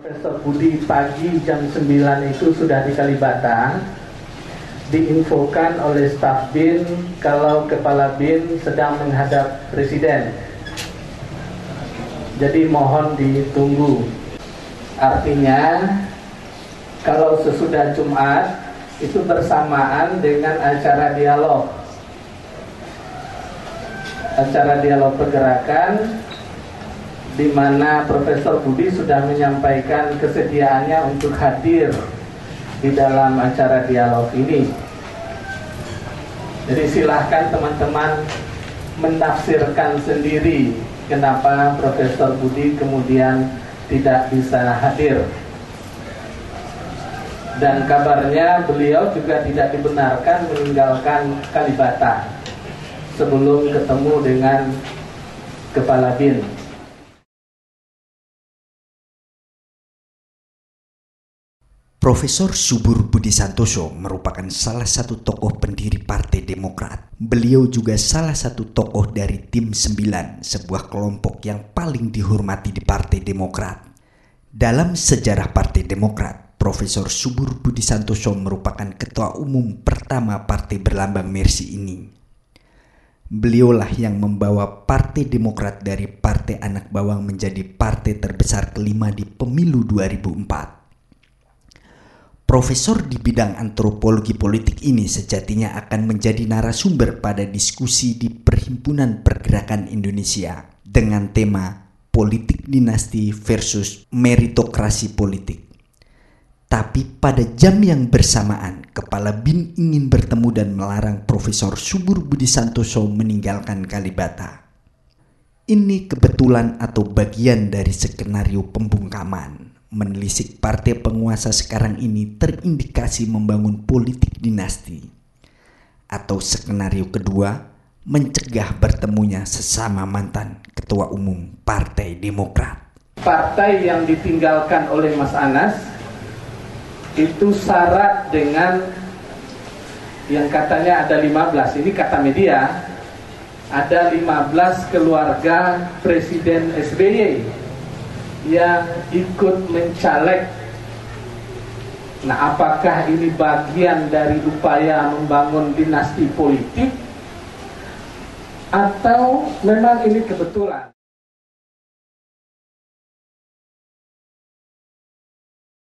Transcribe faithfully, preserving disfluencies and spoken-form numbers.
Profesor Budi pagi jam sembilan itu sudah di Kalibata, diinfokan oleh staf bin kalau kepala bin sedang menghadap presiden. Jadi mohon ditunggu. Artinya kalau sesudah Jumat itu bersamaan dengan acara dialog. Acara dialog pergerakan di mana Profesor Budi sudah menyampaikan kesediaannya untuk hadir di dalam acara dialog ini. Jadi silahkan teman-teman menafsirkan sendiri kenapa Profesor Budi kemudian tidak bisa hadir. Dan kabarnya beliau juga tidak dibenarkan meninggalkan Kalibata sebelum ketemu dengan Kepala Bin. Profesor Subur Budi Santoso merupakan salah satu tokoh pendiri Partai Demokrat. Beliau juga salah satu tokoh dari Tim sembilan, sebuah kelompok yang paling dihormati di Partai Demokrat. Dalam sejarah Partai Demokrat, Profesor Subur Budi Santoso merupakan ketua umum pertama partai berlambang Mercy ini. Beliaulah yang membawa Partai Demokrat dari Partai Anak Bawang menjadi partai terbesar kelima di pemilu dua ribu empat. Profesor di bidang antropologi politik ini sejatinya akan menjadi narasumber pada diskusi di Perhimpunan Pergerakan Indonesia dengan tema politik dinasti versus meritokrasi politik. Tapi pada jam yang bersamaan, Kepala Bin ingin bertemu dan melarang Profesor Subur Budi Santoso meninggalkan Kalibata. Ini kebetulan atau bagian dari skenario pembungkaman. Menelisik partai penguasa sekarang ini terindikasi membangun politik dinasti. Atau skenario kedua, mencegah bertemunya sesama mantan ketua umum Partai Demokrat. Partai yang ditinggalkan oleh Mas Anas itu syarat dengan yang katanya ada lima belas, ini kata media, ada lima belas keluarga Presiden S B Y yang ikut mencaleg. Nah, apakah ini bagian dari upaya membangun dinasti politik atau memang ini kebetulan?